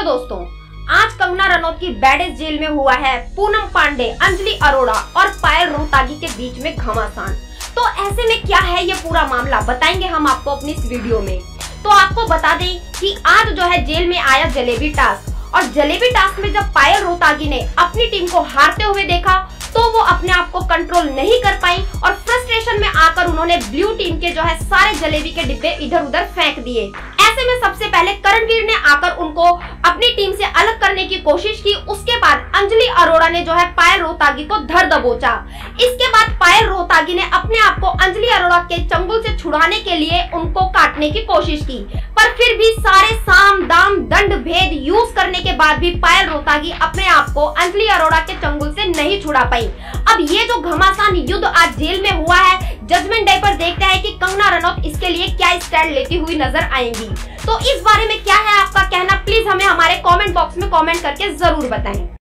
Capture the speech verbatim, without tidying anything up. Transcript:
दोस्तों, आज कंगना रनौत की बैडेज जेल में हुआ है पूनम पांडे, अंजलि अरोड़ा और पायल रोहतागी के बीच में घमासान। तो ऐसे में क्या है ये पूरा मामला, बताएंगे हम आपको अपनी इस वीडियो में। तो आपको बता दें कि आज जो है जेल में आया जलेबी टास्क, और जलेबी टास्क में जब पायल रोहतागी ने अपनी टीम को हारते हुए देखा तो वो अपने आप को कंट्रोल नहीं कर पाई और फ्रस्ट्रेशन में आकर उन्होंने ब्लू टीम के जो है सारे जलेबी के डिब्बे इधर उधर फेंक दिए। ऐसे में सबसे पहले करणवीर ने आकर उनको अपनी टीम से अलग करने की कोशिश की। उसके बाद अंजलि अरोड़ा ने जो है पायल रोहतागी को धर दबोचा। इसके बाद पायल रोहतागी ने अपने आप को अंजलि अरोड़ा के चंगुल से छुड़ाने के लिए उनको काटने की कोशिश की, पर फिर भी सारे साम दाम दंड भेद यूज करने के बाद भी पायल रोहतागी अपने आप को अंजलि अरोड़ा के चंगुल से नहीं छुड़ा पाई। अब ये जो घमासान युद्ध आज जेल में हुआ है, जजमेंट डे पर देखते हैं कि कंगना रनौत इसके लिए क्या स्टैंड लेती हुई नजर आएंगी। तो इस बारे में क्या है आपका कहना, प्लीज हमें हमारे कमेंट बॉक्स में कमेंट करके जरूर बताएं।